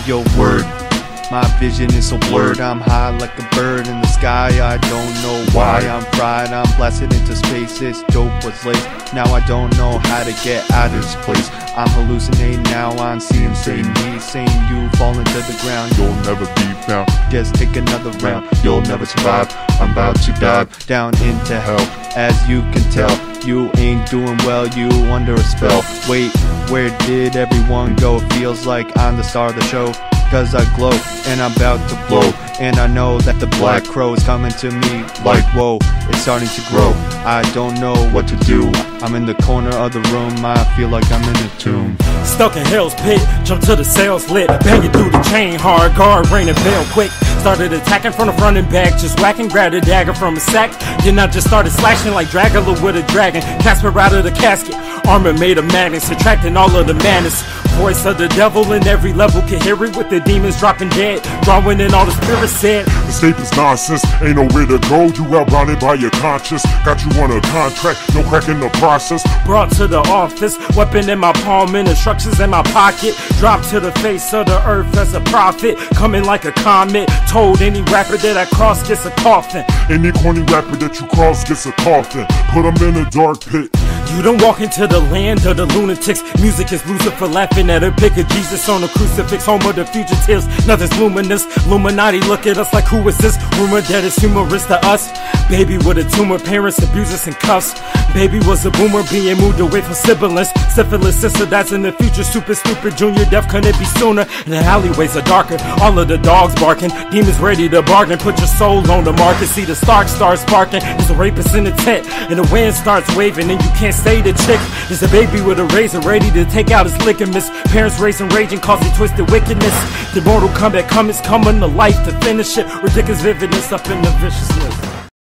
your word. My vision is a word. I'm high like a bird in the sky. I don't know why I'm fried. I'm blasted into space. This dope was laced. Now I don't know how to get out of this place. I'm hallucinating now. I'm seeing me saying you fall into the ground. You'll never be found. Just take another round. You'll never survive. I'm about to dive down into hell. As you can tell, you ain't doing well. You under a spell. Wait, where did everyone go? It feels like I'm the star of the show. Cause I glow, and I'm about to blow. And I know that the black crow is coming to me like whoa, it's starting to grow. I don't know what to do. I'm in the corner of the room, I feel like I'm in a tomb. Stuck in hell's pit, jump to the cells lit, banging through the chain, hard guard, raining veil quick. Started attacking from the front and back, just whacking, grabbed a dagger from a sack. Then I just started slashing like Dracula with a dragon. Casper out of the casket, armor made of magnets, attracting all of the madness. Voice of the devil in every level, can hear it with the demons dropping dead, drawing in all the spirits said. Escape is nonsense, ain't nowhere to go. You outbounded by your conscience, got you on a contract, no crack in the process. Brought to the office, weapon in my palm and instructions in my pocket. Dropped to the face of the earth as a prophet, coming like a comet. Told any rapper that I cross gets a coffin. Any corny rapper that you cross gets a coffin. Put them in a dark pit. You don't walk into the land of the lunatics. Music is Lucifer laughing at a pic of Jesus on a crucifix. Home of the fugitives, nothing's luminous. Illuminati look at us like who is this? Rumor that is humorous to us. Baby with a tumor, parents abuse us in cuffs. Baby was a boomer being moved away from siblings. Syphilis sister that's in the future, super stupid. Junior death couldn't be sooner. And the alleyways are darker, all of the dogs barking. Demons ready to bargain, put your soul on the market. See the Stark stars sparking, there's a rapist in the tent. And the wind starts waving and you can't say the chick is a baby with a razor ready to take out his ligaments. Parents raising raging, causing twisted wickedness. The Mortal Kombat coming to life to finish it. Ridiculous vividness up in the viciousness.